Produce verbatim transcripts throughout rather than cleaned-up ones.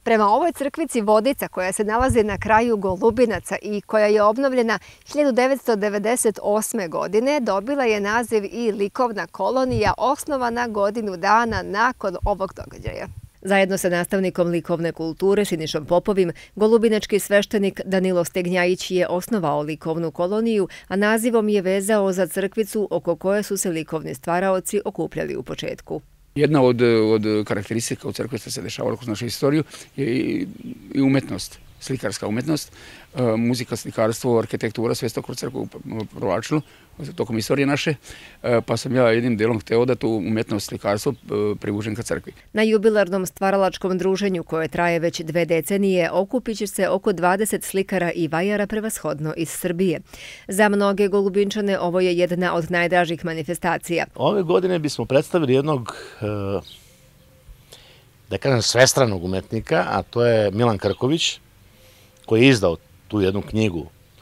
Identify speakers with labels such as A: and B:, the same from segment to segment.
A: Prema ovoj crkvici Vodica, koja se nalazi na kraju Golubinaca i koja je obnovljena hiljadu devetsto devedeset osme. godine, dobila je naziv i likovna kolonija, osnovana godinu dana nakon ovog događaja. Zajedno sa nastavnikom likovne kulture Sinišom Popovim, golubinački sveštenik Danilo Stegnjajić je osnovao likovnu koloniju, a nazivom je vezao za crkvicu oko koje su se likovni stvaraoci okupljali u početku.
B: Jedna od, od karakteristika u crkvi što se dešavalo kroz našu istoriju je i umetnost, slikarska umetnost, muzika, slikarstvo, arhitektura, sve to kroz crkvu provlačilo tokom istorije naše, pa sam ja jednim delom hteo da tu umetnost, slikarstvo privužem ka crkvi.
A: Na jubilarnom stvaralačkom druženju, koje traje već dve decenije, okupit će se oko dvadeset slikara i vajara, prevashodno iz Srbije. Za mnoge Golubinčane ovo je jedna od najdražih manifestacija.
C: Ove godine bismo predstavili jednog, da kažem, svestranog umetnika, a to je Milan Krković, koji je izdao tu jednu knjigu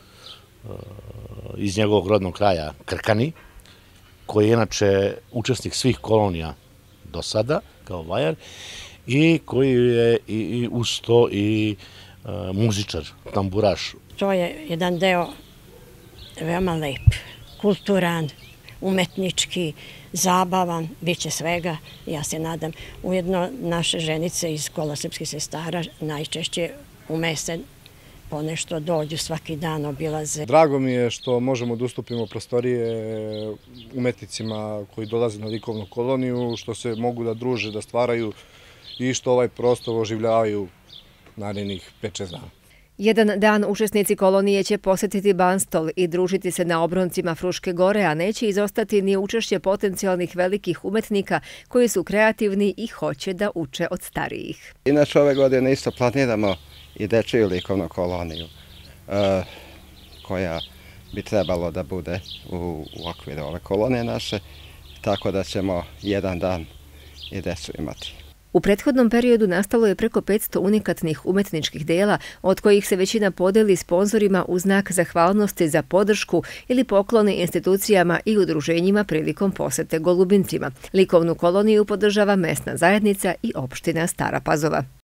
C: iz njegovog rodnog kraja Krkani, koji je inače učesnik svih kolonija do sada, kao vajar, i koji je i uz to i muzičar, tamburaš.
D: To je jedan deo veoma lep, kulturan, umetnički, zabavan, bit će svega, ja se nadam. Ujedno naše ženice iz Kola srpskih sestara najčešće u mese ponešto dođu svaki dan, obilaze.
E: Drago mi je što možemo da ustupimo prostorije umetnicima koji dolaze na likovnu koloniju, što se mogu da druže, da stvaraju i što ovaj prostor oživljavaju narednih pet šest dana.
A: Jedan dan učesnici kolonije će posjetiti Banstol i družiti se na obroncima Fruške gore, a neće izostati ni učešće potencijalnih velikih umetnika koji su kreativni i hoće da uče od starijih.
F: Inače, ove godine isto planiramo i dečiju likovnu koloniju, koja bi trebalo da bude u okviru ove kolonije naše, tako da ćemo jedan dan i decu imati.
A: U prethodnom periodu nastalo je preko petsto unikatnih umetničkih dela, od kojih se većina podeli sponzorima u znak zahvalnosti za podršku ili poklone institucijama i udruženjima prilikom posete Golubincima. Likovnu koloniju podržava mesna zajednica i opština Stara Pazova.